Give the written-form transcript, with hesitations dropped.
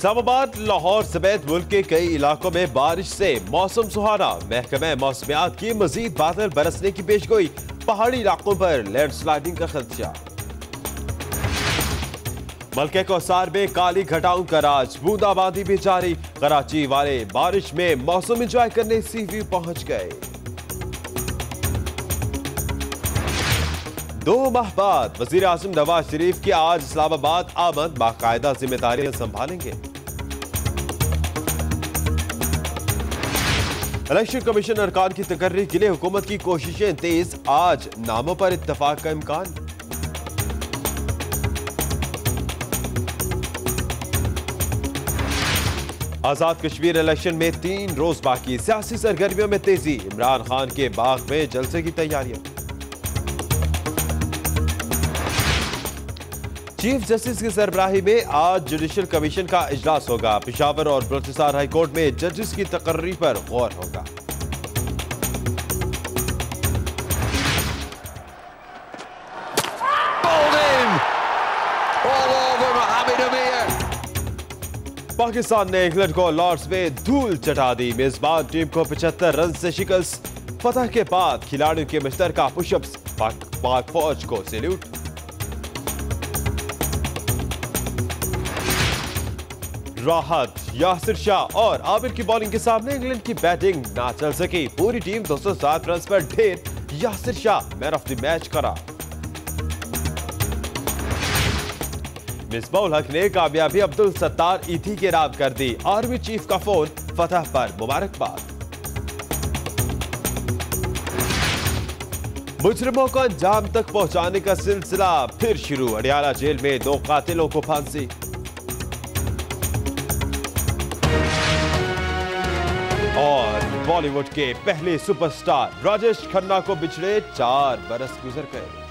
इस्लामाबाद, लाहौर समेत मुल्क के कई इलाकों में बारिश से मौसम सुहाना। महकमे मौसमियात की मजीद बादल बरसने की पेशगोई। पहाड़ी इलाकों पर लैंडस्लाइडिंग का खदशा। मलके कौसार में काली घटाओं का राज, बूंदाबांदी भी जारी। कराची वाले बारिश में मौसम एंजॉय करने सी व्यू पहुंच गए। 2 माह बाद वजीर आजम नवाज शरीफ की आज इस्लामाबाद आमद, बाकायदा जिम्मेदारियां संभालेंगे। इलेक्शन कमीशन अरकान की तकर्री के लिए हुकूमत की कोशिशें तेज, आज नामों पर इत्तफाक का इम्कान। आजाद कश्मीर इलेक्शन में 3 रोज बाकी, सियासी सरगर्मियों में तेजी। इमरान खान के बाग में जलसे की तैयारियां। चीफ जस्टिस की सरबराही में आज जुडिशल कमीशन का इजलास होगा। पेशावर और बलूचिस्तान हाई कोर्ट में जजेस की तकर्री पर गौर होगा। पाकिस्तान ने इंग्लैंड को लॉर्ड्स में धूल चटा दी। मेजबान टीम को 75 रन से शिकस्त। फतह के बाद खिलाड़ियों के मुश्तरका पुशअप्स, पाक फौज को सैल्यूट। राहत, यासिर शाह और आबिर की बॉलिंग के सामने इंग्लैंड की बैटिंग ना चल सकी। पूरी टीम 207 रन पर ढेर। Yasir Shah man of the match करा। मिसबाउल हक ने कामयाबी अब्दुल सत्तार ईथी के नाम कर दी। आर्मी चीफ का फोन, फतह पर मुबारकबाद। मुजरिमों को अंजाम तक पहुंचाने का सिलसिला फिर शुरू। अडियाला जेल में 2 कातिलों को फांसी। और बॉलीवुड के पहले सुपरस्टार राजेश खन्ना को बिछड़े 4 बरस गुजर गए।